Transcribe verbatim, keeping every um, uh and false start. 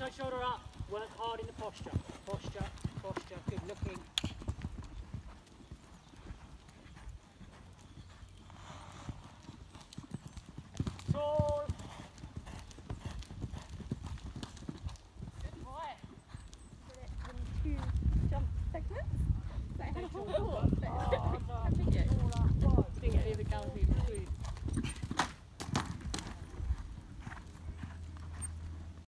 Outside shoulder up. Work hard in the posture. Posture, posture. Good looking.